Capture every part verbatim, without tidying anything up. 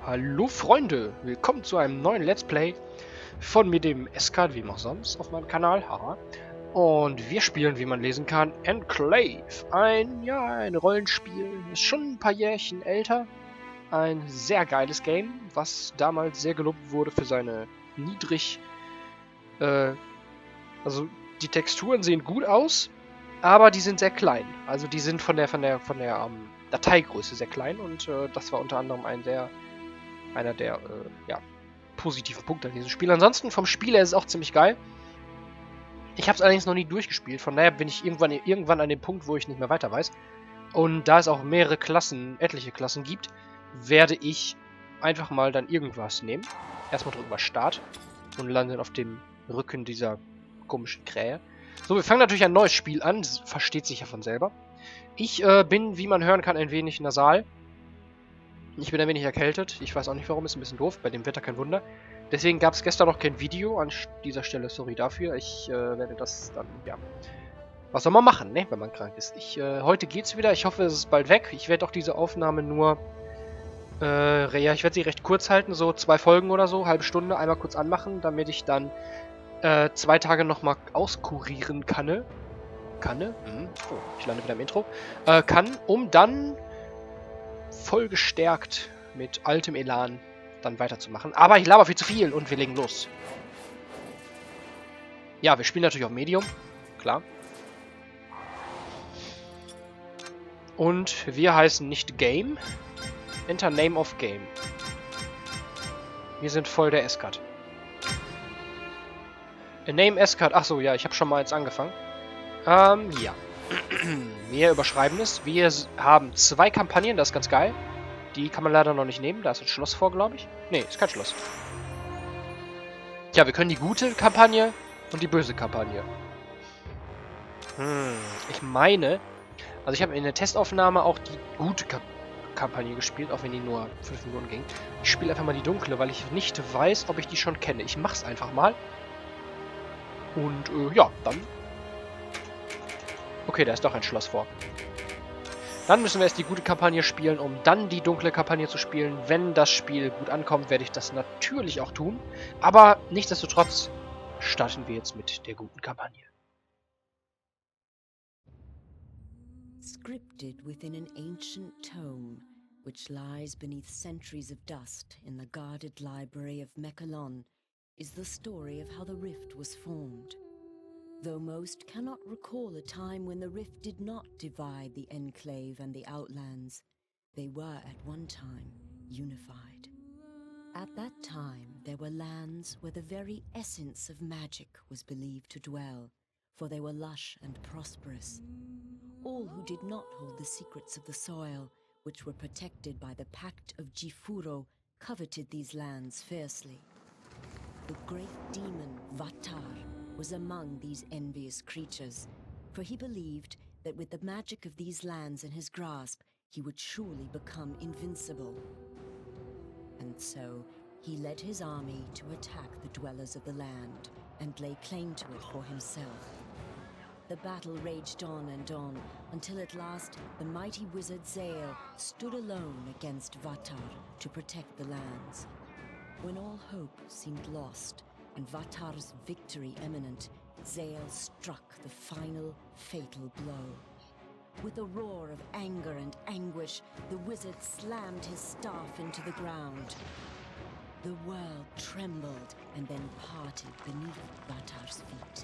Hallo Freunde, willkommen zu einem neuen Let's Play von mir, dem Eskat, wie immer sonst, auf meinem Kanal, haha. Und wir spielen, wie man lesen kann, Enclave. Ein, ja, ein Rollenspiel, ist schon ein paar Jährchen älter. Ein sehr geiles Game, was damals sehr gelobt wurde für seine niedrig, äh, also die Texturen sehen gut aus, aber die sind sehr klein. Also die sind von der, von der, von der ähm, Dateigröße sehr klein und äh, das war unter anderem ein sehr einer der äh, ja, positiven Punkte an diesem Spiel. Ansonsten vom Spiel her ist es auch ziemlich geil. Ich habe es allerdings noch nie durchgespielt, von daher bin ich irgendwann, irgendwann an dem Punkt, wo ich nicht mehr weiter weiß. Und da es auch mehrere Klassen, etliche Klassen gibt, werde ich einfach mal dann irgendwas nehmen. Erstmal drücken wir Start und landen auf dem Rücken dieser komischen Krähe. So, wir fangen natürlich ein neues Spiel an, das versteht sich ja von selber. Ich äh, bin, wie man hören kann, ein wenig nasal. Ich bin ein wenig erkältet. Ich weiß auch nicht warum, ist ein bisschen doof. Bei dem Wetter kein Wunder. Deswegen gab es gestern noch kein Video. An dieser Stelle sorry dafür. Ich äh, werde das dann, ja... Was soll man machen, ne, wenn man krank ist? Ich, äh, heute geht's wieder. Ich hoffe, es ist bald weg. Ich werde auch diese Aufnahme nur... Äh, ja, ich werde sie recht kurz halten. So zwei Folgen oder so. Halbe Stunde. Einmal kurz anmachen, damit ich dann äh, zwei Tage nochmal auskurieren kann. Kann? Hm. Oh, ich lande wieder im Intro. Äh, kann, um dann... voll gestärkt mit altem Elan dann weiterzumachen. Aber ich laber viel zu viel und wir legen los. Ja, wir spielen natürlich auf Medium. Klar. Und wir heißen nicht Game. Enter Name of Game. Wir sind voll der Eskat. Name Eskat. Achso, ja, ich habe schon mal jetzt angefangen. Ähm, ja. Wir überschreiben es. Wir haben zwei Kampagnen, das ist ganz geil. Die kann man leider noch nicht nehmen. Da ist ein Schloss vor, glaube ich. Ne, ist kein Schloss. Tja, wir können die gute Kampagne und die böse Kampagne. Hm, ich meine... Also ich habe in der Testaufnahme auch die gute Ka Kampagne gespielt, auch wenn die nur fünf Minuten ging. Ich spiele einfach mal die dunkle, weil ich nicht weiß, ob ich die schon kenne. Ich mach's einfach mal. Und, äh, ja, dann... Okay, da ist doch ein Schloss vor. Dann müssen wir erst die gute Kampagne spielen, um dann die dunkle Kampagne zu spielen. Wenn das Spiel gut ankommt, werde ich das natürlich auch tun. Aber nichtsdestotrotz starten wir jetzt mit der guten Kampagne. Scripted within an ancient tome, which lies beneath centuries of dust in the guarded library of Mekalon, is the story of how the Rift was formed. Though most cannot recall a time when the Rift did not divide the Enclave and the Outlands, they were at one time unified. At that time, there were lands where the very essence of magic was believed to dwell, for they were lush and prosperous. All who did not hold the secrets of the soil, which were protected by the Pact of Jifuro, coveted these lands fiercely. The great demon Vatar was among these envious creatures, for he believed that with the magic of these lands in his grasp, he would surely become invincible. And so, he led his army to attack the dwellers of the land, and lay claim to it for himself. The battle raged on and on, until at last the mighty wizard Zael stood alone against Vatar to protect the lands. When all hope seemed lost, and Vatar's victory imminent, Zael struck the final, fatal blow. With a roar of anger and anguish, the wizard slammed his staff into the ground. The world trembled and then parted beneath Vatar's feet.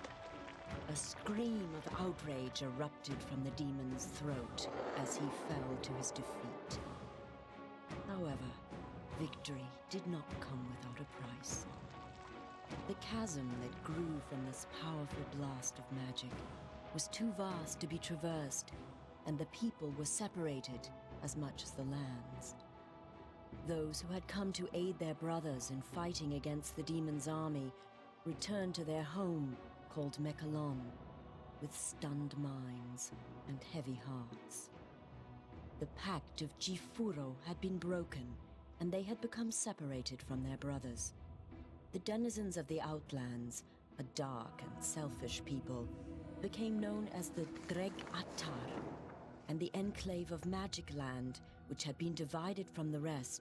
A scream of outrage erupted from the demon's throat as he fell to his defeat. However, victory did not come without a price. The chasm that grew from this powerful blast of magic was too vast to be traversed, and the people were separated as much as the lands. Those who had come to aid their brothers in fighting against the demon's army returned to their home, called Mekalon, with stunned minds and heavy hearts. The Pact of Jifuro had been broken, and they had become separated from their brothers. The denizens of the Outlands, a dark and selfish people, became known as the Dreg Attar, and the Enclave of Magic Land, which had been divided from the rest,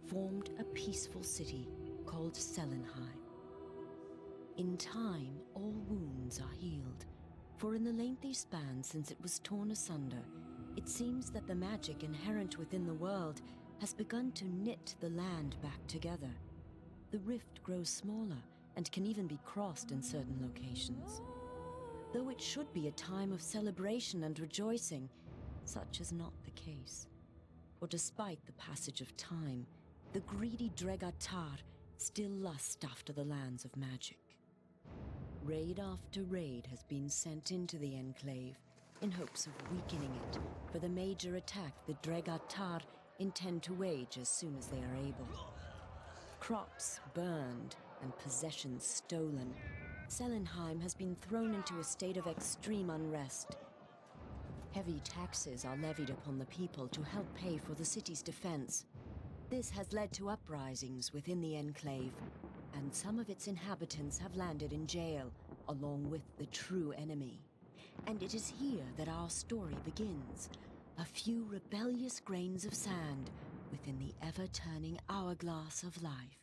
formed a peaceful city called Selenheim. In time, all wounds are healed, for in the lengthy span since it was torn asunder, it seems that the magic inherent within the world has begun to knit the land back together. The rift grows smaller and can even be crossed in certain locations. Though it should be a time of celebration and rejoicing, such is not the case. For despite the passage of time, the greedy Dregatar still lust after the lands of magic. Raid after raid has been sent into the Enclave in hopes of weakening it for the major attack the Dregatar intend to wage as soon as they are able. Crops burned and possessions stolen, Selenheim has been thrown into a state of extreme unrest. Heavy taxes are levied upon the people to help pay for the city's defense. This has led to uprisings within the Enclave, and some of its inhabitants have landed in jail, along with the true enemy. And it is here that our story begins. A few rebellious grains of sand within the ever-turning hourglass of life.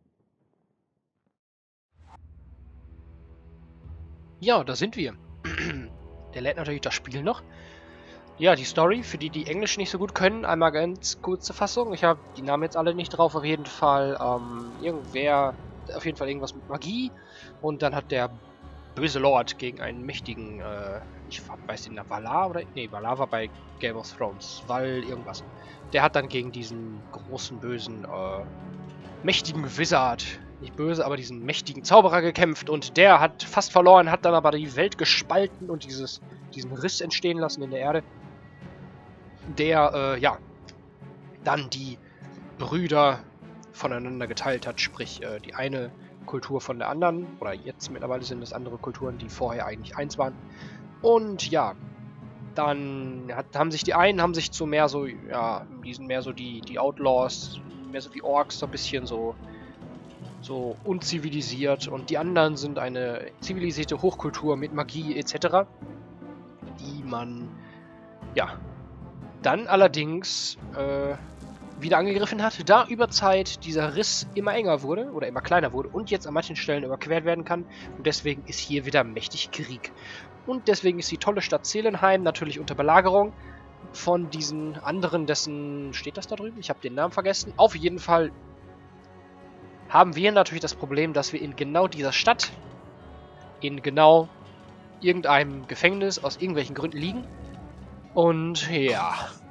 Ja, da sind wir. Der lädt natürlich das Spiel noch. Ja, die Story, für die, die Englisch nicht so gut können, einmal ganz kurze Fassung. Ich habe die Namen jetzt alle nicht drauf, auf jeden Fall. Ähm, irgendwer, auf jeden Fall irgendwas mit Magie. Und dann hat der böse Lord gegen einen mächtigen, äh, ich weiß den Namen, Valar oder? Nee, Valar war bei Game of Thrones. Val irgendwas. Der hat dann gegen diesen großen, bösen, äh, mächtigen Wizard, nicht böse, aber diesen mächtigen Zauberer gekämpft. Und der hat fast verloren, hat dann aber die Welt gespalten und dieses, diesen Riss entstehen lassen in der Erde. Der, äh, ja, dann die Brüder voneinander geteilt hat, sprich, äh, die eine Kultur von der anderen, oder jetzt mittlerweile sind es andere Kulturen, die vorher eigentlich eins waren. Und ja, dann hat, haben sich die einen, haben sich zu mehr so, ja, die sind mehr so die, die Outlaws, mehr so wie Orks, so ein bisschen so, so unzivilisiert. Und die anderen sind eine zivilisierte Hochkultur mit Magie et cetera, die man, ja, dann allerdings äh, wieder angegriffen hat, da über Zeit dieser Riss immer enger wurde oder immer kleiner wurde und jetzt an manchen Stellen überquert werden kann. Und deswegen ist hier wieder mächtig Krieg. Und deswegen ist die tolle Stadt Selenheim natürlich unter Belagerung von diesen anderen, dessen... Steht das da drüben? Ich habe den Namen vergessen. Auf jeden Fall haben wir natürlich das Problem, dass wir in genau dieser Stadt, in genau irgendeinem Gefängnis aus irgendwelchen Gründen liegen. Und ja,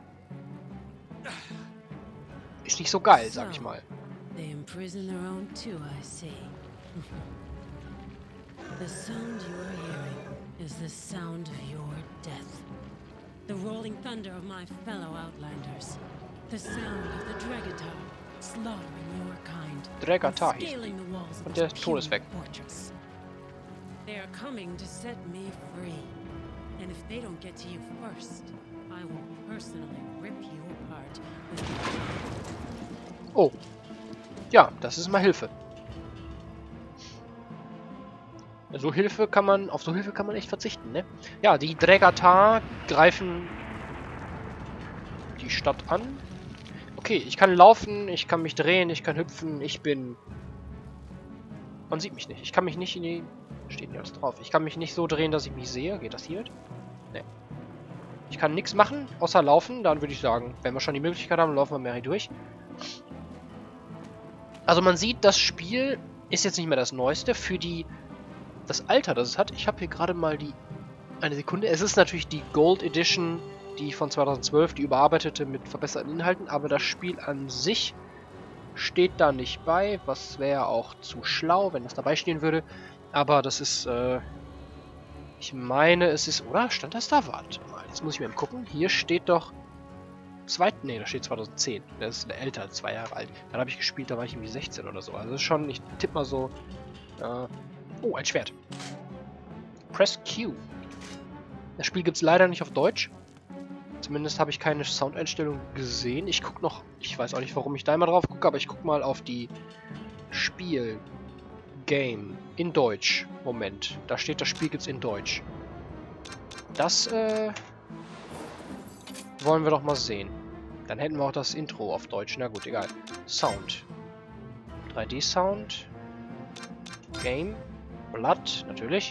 ist nicht so geil, sag ich mal. They imprison their own too, I see. The sound you are hearing is the sound of your death. The rolling thunder of my fellow outlanders. The sound of the Dregatar slaughtering your kind. Dregatar hieß. Und der Tod ist weg. They are coming to set me free. And if they don't get to you first, I will personally rip you apart. Oh. Ja, das ist mal Hilfe. So Hilfe kann man, auf so Hilfe kann man echt verzichten, ne? Ja, die Dregatar greifen die Stadt an. Okay, ich kann laufen, ich kann mich drehen, ich kann hüpfen, ich bin... Man sieht mich nicht. Ich kann mich nicht in die... Steht hier alles drauf. Ich kann mich nicht so drehen, dass ich mich sehe. Geht das hier? Ne. Ich kann nichts machen, außer laufen. Dann würde ich sagen, wenn wir schon die Möglichkeit haben, laufen wir mehr hier durch. Also man sieht, das Spiel ist jetzt nicht mehr das Neueste. Für die... Das Alter, das es hat. Ich habe hier gerade mal die... Eine Sekunde. Es ist natürlich die Gold Edition, die von zweitausendzwölf, die überarbeitete mit verbesserten Inhalten. Aber das Spiel an sich steht da nicht bei. Was wäre auch zu schlau, wenn das dabei stehen würde. Aber das ist, äh... Ich meine, es ist... Oder? Stand das da? Warte mal. Jetzt muss ich mir gucken. Hier steht doch... Zweit... Ne, da steht zweitausendzehn. Das ist älter als zwei Jahre alt. Dann habe ich gespielt, da war ich irgendwie sechzehn oder so. Also das ist schon... Ich tippe mal so... Äh... Oh, ein Schwert. Press Q. Das Spiel gibt es leider nicht auf Deutsch. Zumindest habe ich keine Soundeinstellung gesehen. Ich gucke noch... Ich weiß auch nicht, warum ich da immer drauf gucke, aber ich gucke mal auf die Spiel... Game in Deutsch. Moment. Da steht, das Spiel gibt's in Deutsch. Das, äh... wollen wir doch mal sehen. Dann hätten wir auch das Intro auf Deutsch. Na gut, egal. Sound. drei D Sound. Game. Blood, natürlich.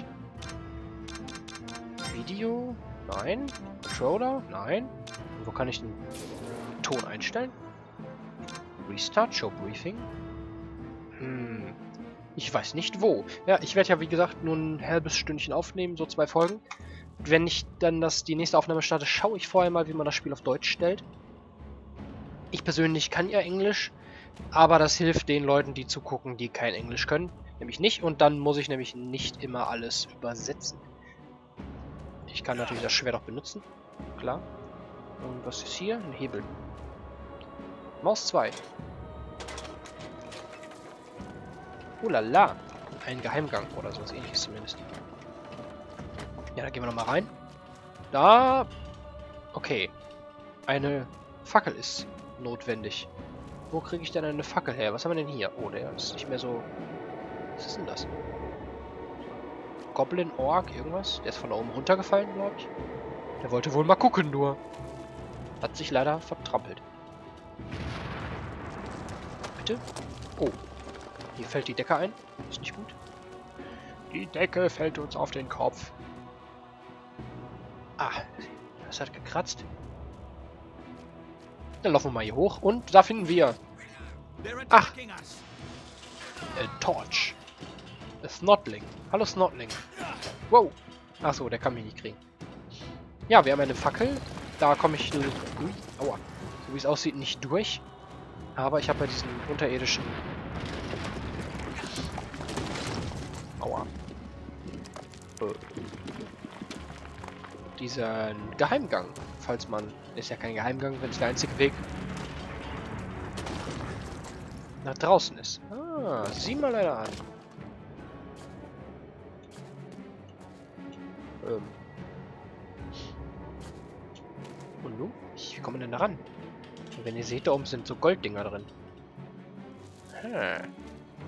Video. Nein. Controller. Nein. Und wo kann ich den Ton einstellen? Restart. Show Briefing. Hm. Ich weiß nicht wo. Ja, ich werde ja wie gesagt nur ein halbes Stündchen aufnehmen, so zwei Folgen. Wenn ich dann das, die nächste Aufnahme starte, schaue ich vorher mal, wie man das Spiel auf Deutsch stellt. Ich persönlich kann ja Englisch, aber das hilft den Leuten, die zugucken, die kein Englisch können. Nämlich nicht, und dann muss ich nämlich nicht immer alles übersetzen. Ich kann natürlich das Schwert auch benutzen, klar. Und was ist hier? Ein Hebel. Maus zwei. Oh la la. Ein Geheimgang oder sowas ähnliches zumindest. Ja, da gehen wir nochmal rein. Da. Okay. Eine Fackel ist notwendig. Wo kriege ich denn eine Fackel her? Was haben wir denn hier? Oh, der ist nicht mehr so... Was ist denn das? Goblin, Ork, irgendwas? Der ist von da oben runtergefallen, glaube ich. Der wollte wohl mal gucken, nur. Hat sich leider vertrampelt. Bitte? Oh. Hier fällt die Decke ein. Ist nicht gut. Die Decke fällt uns auf den Kopf. Ah, das hat gekratzt. Dann laufen wir mal hier hoch. Und da finden wir... Ach. Äh, Torch. A Snotling. Hallo Snotling. Wow. Achso, der kann mich nicht kriegen. Ja, wir haben eine Fackel. Da komme ich... Ui, aua. So wie es aussieht, nicht durch. Aber ich habe ja diesen unterirdischen... Aua. Äh. Diesen Geheimgang. Falls man... Ist ja kein Geheimgang, wenn es der einzige Weg nach draußen ist. Ah, sieh mal einer an. Ähm. Und nun? Wie kommen wir denn da ran? Und wenn ihr seht, da oben sind so Golddinger drin. Hm.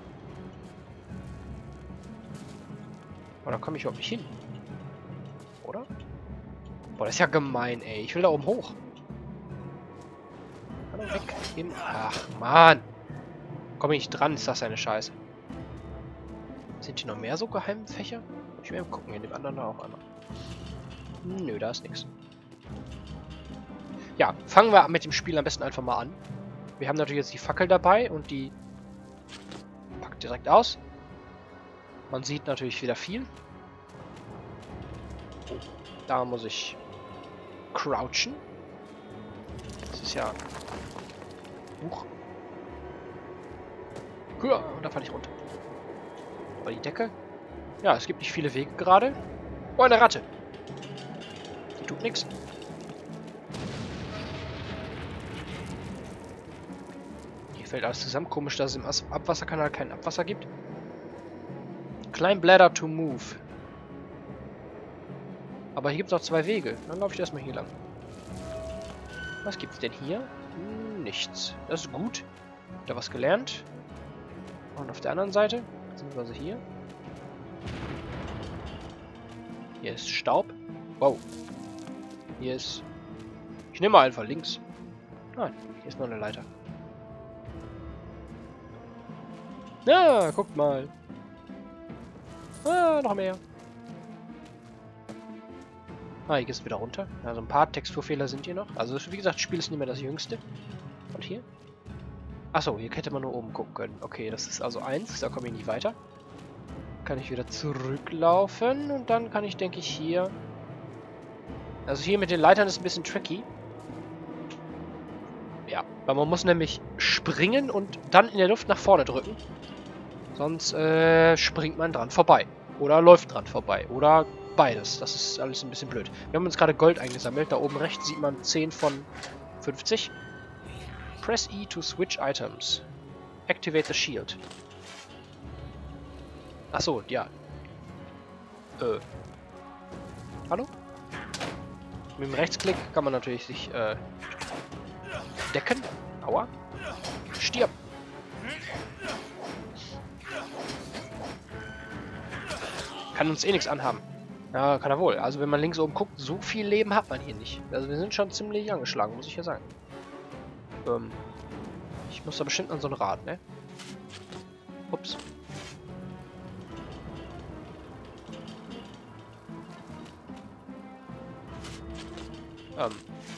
Oh, da komme ich überhaupt nicht hin. Oder? Boah, das ist ja gemein, ey. Ich will da oben hoch. Hallo, weg. Hin. Ach, Mann. Komme ich nicht dran, ist das eine Scheiße. Sind hier noch mehr so Geheimfächer? Ich will mal gucken, in dem anderen da auch einmal. Nö, da ist nichts. Ja, fangen wir mit dem Spiel am besten einfach mal an. Wir haben natürlich jetzt die Fackel dabei und die packt direkt aus. Man sieht natürlich wieder viel. Oh, da muss ich crouchen. Das ist ja... Huch. Hör, und da falle ich runter. Aber die Decke? Ja, es gibt nicht viele Wege gerade. Oh, eine Ratte. Die tut nichts. Hier fällt alles zusammen. Komisch, dass es im As- Abwasserkanal kein Abwasser gibt. Climb ladder to move. Aber hier gibt es noch zwei Wege. Dann laufe ich erstmal hier lang. Was gibt's denn hier? Hm, nichts. Das ist gut. Da was gelernt. Und auf der anderen Seite sind wir also hier. Hier ist Staub. Wow. Hier ist... Ich nehme mal einfach links. Nein, hier ist noch eine Leiter. Ja, guckt mal. Ah, noch mehr. Ah, hier geht es wieder runter. Also ein paar Texturfehler sind hier noch. Also wie gesagt, das Spiel ist nicht mehr das jüngste. Und hier? Achso, hier hätte man nur oben gucken können. Okay, das ist also eins. Da komme ich nicht weiter. Kann ich wieder zurücklaufen. Und dann kann ich, denke ich, hier... Also hier mit den Leitern ist ein bisschen tricky. Ja, weil man muss nämlich springen und dann in der Luft nach vorne drücken. Sonst äh, springt man dran vorbei. Oder läuft dran vorbei. Oder beides. Das ist alles ein bisschen blöd. Wir haben uns gerade Gold eingesammelt. Da oben rechts sieht man zehn von fünfzig. Press E to switch items. Activate the shield. Achso, ja. Äh. Hallo? Mit dem Rechtsklick kann man natürlich sich äh, decken. Aua. Stirb. Kann uns eh nichts anhaben. Ja, kann er wohl. Also wenn man links oben guckt, so viel Leben hat man hier nicht. Also wir sind schon ziemlich angeschlagen, muss ich ja sagen. Ähm, ich muss da bestimmt an so ein Rad, ne? Ups. Ähm.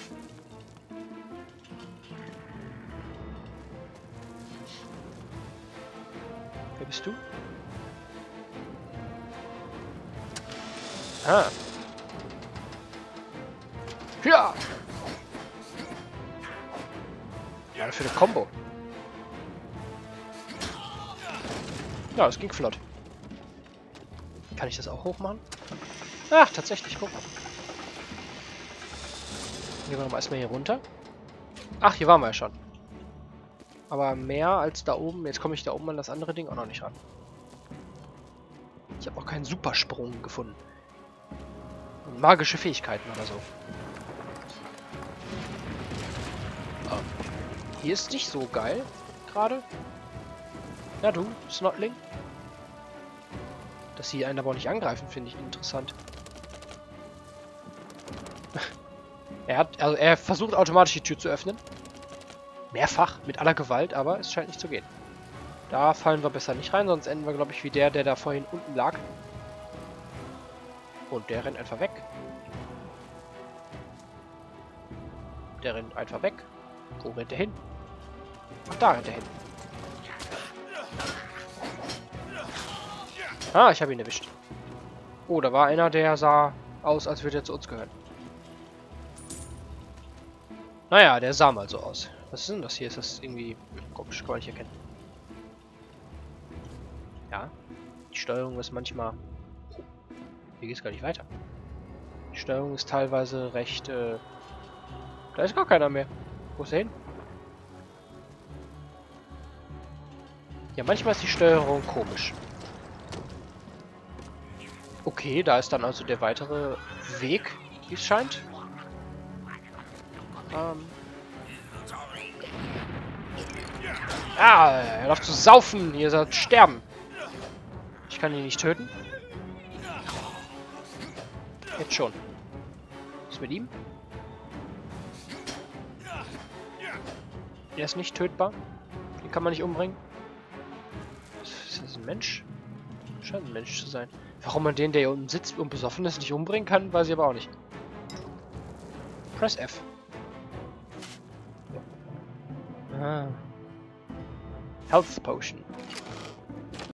Wer bist du? Ah. Ja! Ja, für eine Combo. Ja, das ging flott. Kann ich das auch hochmachen? Ach, tatsächlich, guck mal. Gehen wir noch erstmal hier runter. Ach, hier waren wir ja schon. Aber mehr als da oben. Jetzt komme ich da oben an das andere Ding auch noch nicht ran. Ich habe auch keinen Supersprung gefunden. Und magische Fähigkeiten oder so. Oh. Hier ist nicht so geil. Gerade. Ja, du, Snotling. Dass sie einen aber auch nicht angreifen, finde ich interessant. er hat, also er versucht automatisch die Tür zu öffnen. Mehrfach, mit aller Gewalt, aber es scheint nicht zu gehen. Da fallen wir besser nicht rein, sonst enden wir, glaube ich, wie der, der da vorhin unten lag. Und der rennt einfach weg. Der rennt einfach weg. Wo rennt der hin? Ach, da rennt er hin. Ah, ich habe ihn erwischt. Oh, da war einer, der sah aus, als würde er zu uns gehören. Naja, der sah mal so aus. Was ist denn das hier? Ist das irgendwie komisch? Kann man nicht erkennen. Ja. Die Steuerung ist manchmal... Oh, hier geht es gar nicht weiter. Die Steuerung ist teilweise recht... Äh... Da ist gar keiner mehr. Wo ist er hin? Ja, manchmal ist die Steuerung komisch. Okay, da ist dann also der weitere Weg, wie es scheint. Ähm... Ah, er darf zu saufen. Ihr sollt sterben. Ich kann ihn nicht töten. Jetzt schon. Was ist mit ihm? Er ist nicht tötbar. Den kann man nicht umbringen. Ist das ein Mensch? Scheint ein Mensch zu sein. Warum man den, der hier unten sitzt und besoffen ist, nicht umbringen kann, weiß ich aber auch nicht. Press F. Ah. Health Potion.